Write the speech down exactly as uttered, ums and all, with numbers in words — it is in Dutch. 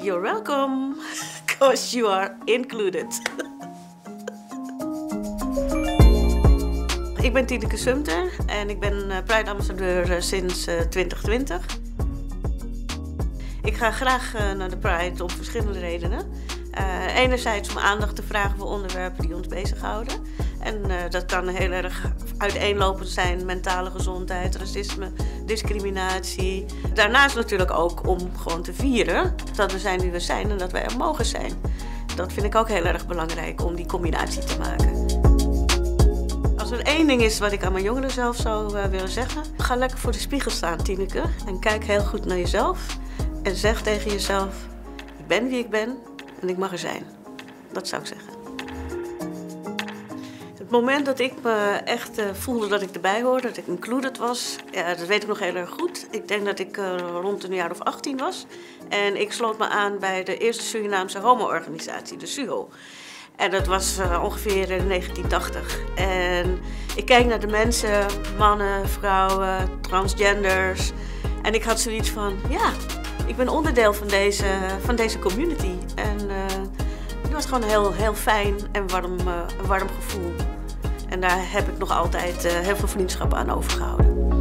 You're welcome, because you are included. Ik ben Tineke Sumter en ik ben Pride ambassadeur sinds twintig twintig. Ik ga graag naar de Pride om verschillende redenen. Uh, enerzijds om aandacht te vragen voor onderwerpen die ons bezighouden. En uh, dat kan heel erg uiteenlopend zijn: mentale gezondheid, racisme, discriminatie. Daarnaast natuurlijk ook om gewoon te vieren dat we zijn wie we zijn en dat wij er mogen zijn. Dat vind ik ook heel erg belangrijk om die combinatie te maken. Als er één ding is wat ik aan mijn jongeren zelf zou uh, willen zeggen: ga lekker voor de spiegel staan, Tineke, en kijk heel goed naar jezelf. En zeg tegen jezelf: ik ben wie ik ben en ik mag er zijn. Dat zou ik zeggen. Het moment dat ik me echt uh, voelde dat ik erbij hoorde, dat ik included was, ja, dat weet ik nog heel erg goed. Ik denk dat ik uh, rond een jaar of achttien was. En ik sloot me aan bij de eerste Surinaamse homo-organisatie, de SUHO. En dat was uh, ongeveer in negentien tachtig. En ik keek naar de mensen, mannen, vrouwen, transgenders. En ik had zoiets van: ja, ik ben onderdeel van deze, van deze community. En uh, het was gewoon een heel, heel fijn en warm, uh, een warm gevoel. En daar heb ik nog altijd uh, heel veel vriendschap aan overgehouden.